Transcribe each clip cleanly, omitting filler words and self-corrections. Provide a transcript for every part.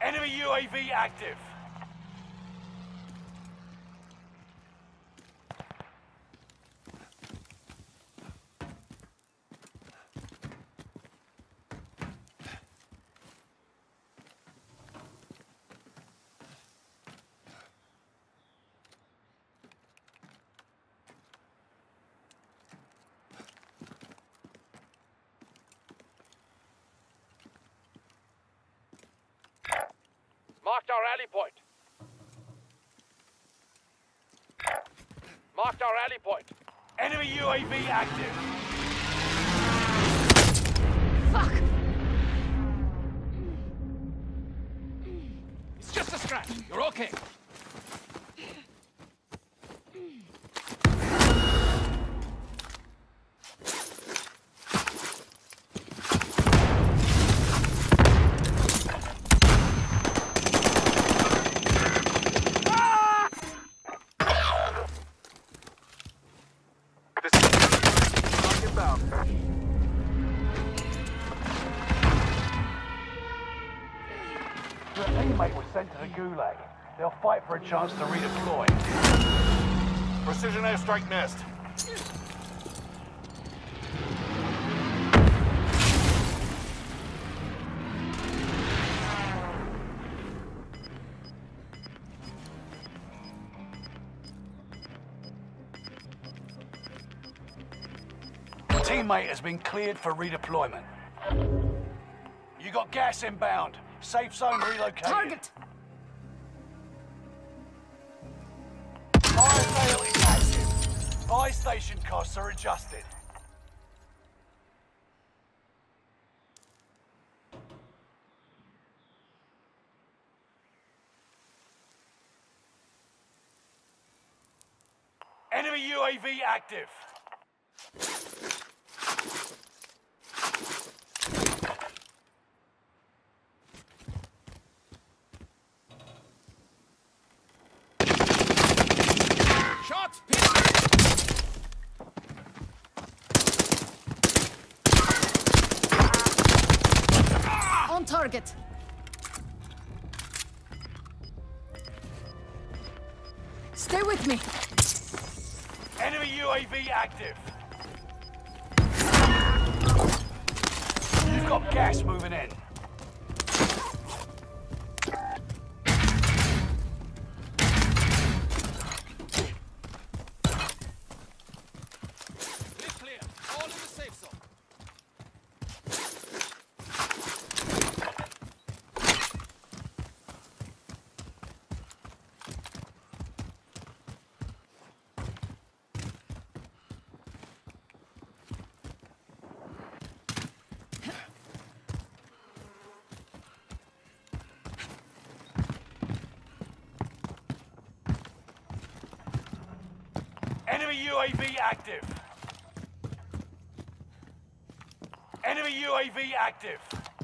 Enemy UAV active. Marked our rally point. Marked our rally point. Enemy UAV active. Fuck! It's just a scratch. You're okay. Your teammate was sent to the Gulag. They'll fight for a chance to redeploy. Precision airstrike missed. Your teammate has been cleared for redeployment. You got gas inbound. Safe zone relocated. Target! Fire sale is active. Buy station costs are adjusted. Enemy UAV active. Shots! On target! Stay with me! Enemy UAV active. You've got gas moving in. Clear. All in the safe zone. Enemy UAV active. Enemy UAV active.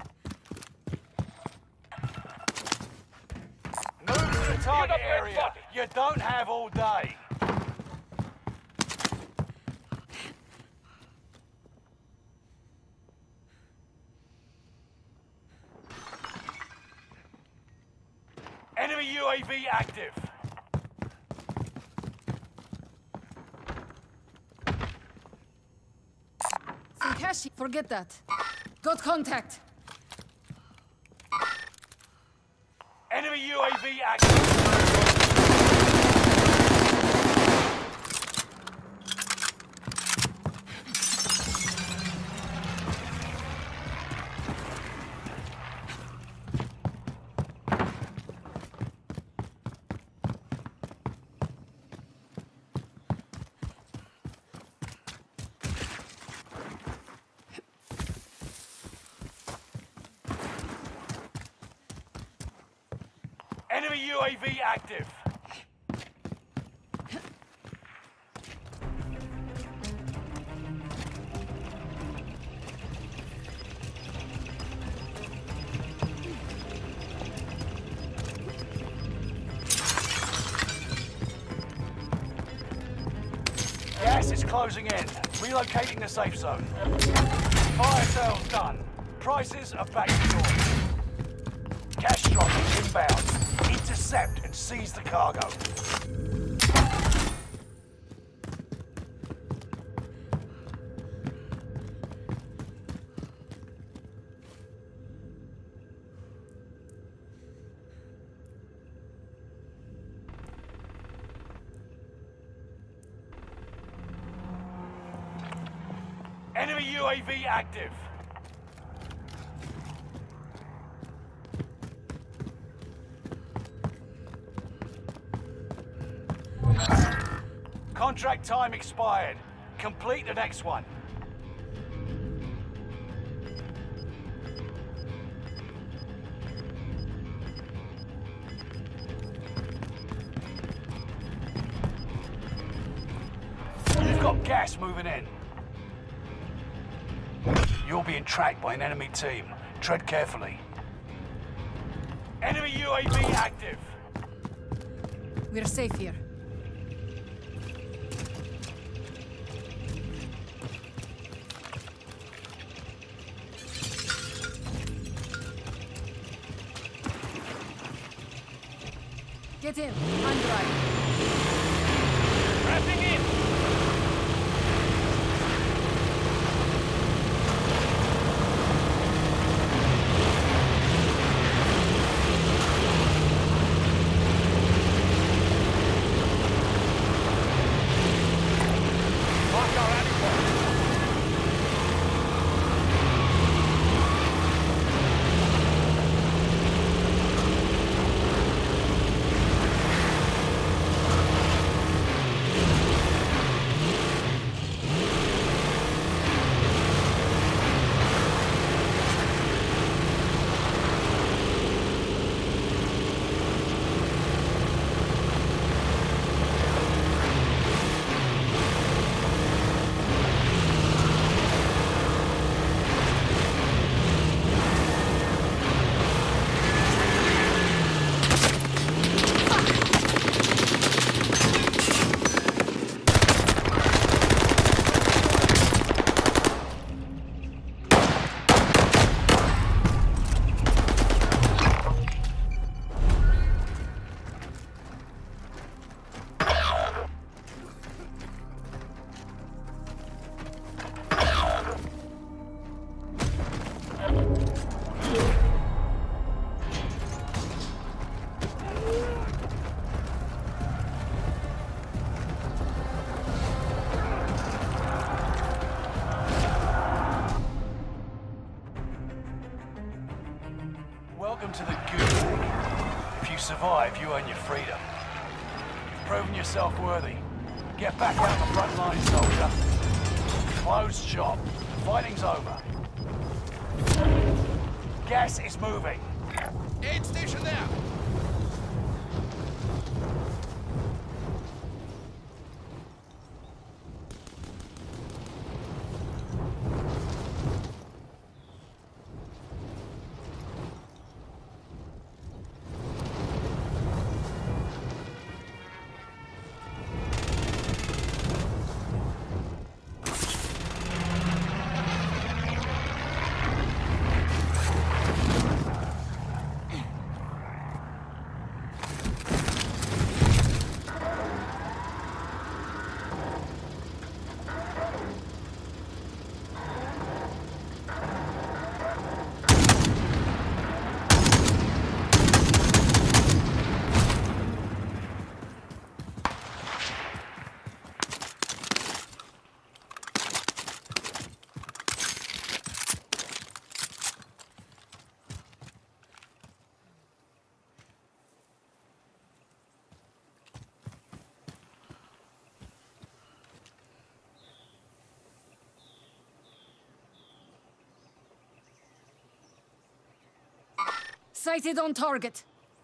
Move to the target area. You don't have all day. Enemy UAV active. Sankashi, forget that. Got contact. Enemy UAV active. Enemy UAV active. Gas is closing in. Relocating the safe zone. Fire sales done. Prices are back to normal. Cash dropping. intercept and seize the cargo. Enemy UAV active. Contract time expired. Complete the next one. You've got gas moving in. You're being tracked by an enemy team. Tread carefully. Enemy UAV active. We're safe here. Get in. I'm driving. Wrapping in. Mark our rally point. Welcome to the Gulag. If you survive, you earn your freedom. You've proven yourself worthy. Get back out the front line, soldier. Closed shop. Fighting's over. Gas is moving. Aid station there. Sighted on target.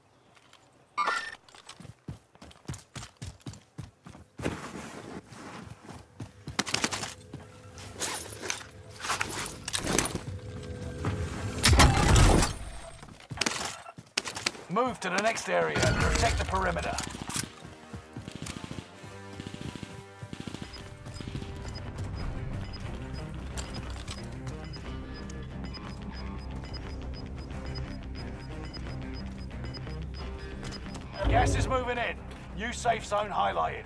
Move to the next area and protect the perimeter. Gas is moving in. New safe zone highlighted.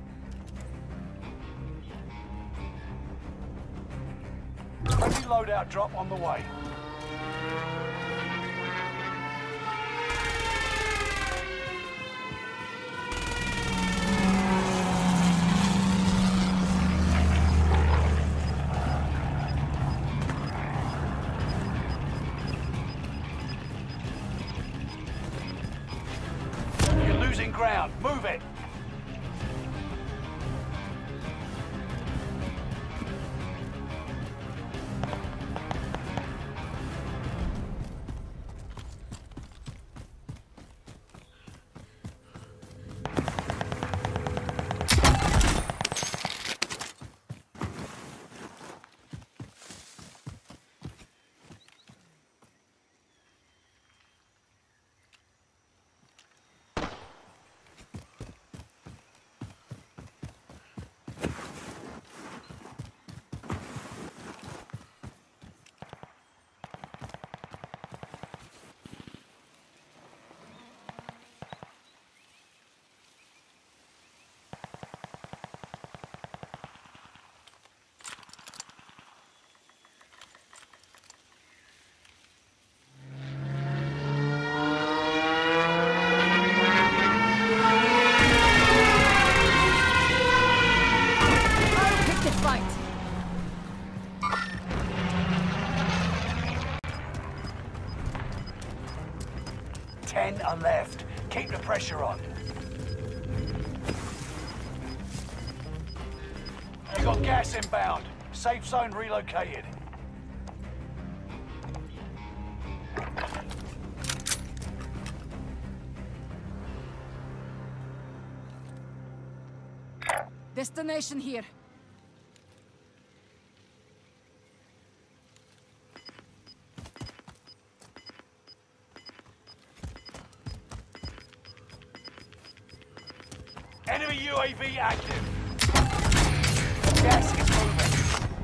Friendly loadout drop on the way. You're losing ground. Move it. Fight! 10 are left. Keep the pressure on. You got gas inbound. Safe zone relocated. Destination here. Enemy UAV active. Gas is moving.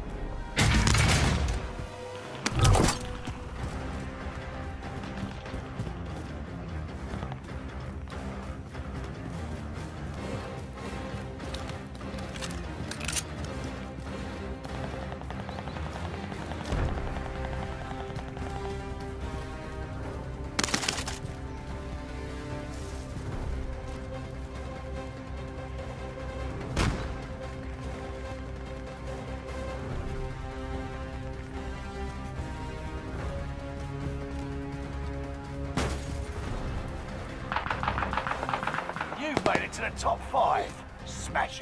You've made it to the top 5. Smash it.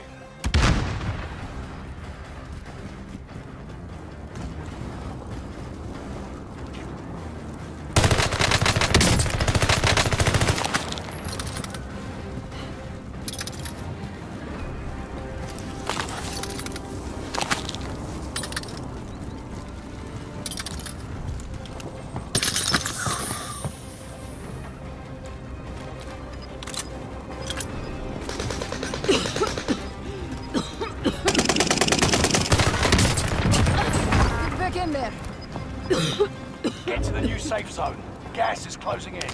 Back in there. Get to the new safe zone. Gas is closing in.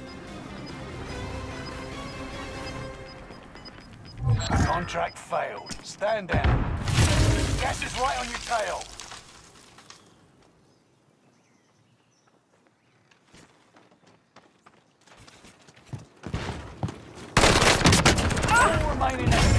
Contract failed. Stand down. Gas is right on your tail. All remaining enemies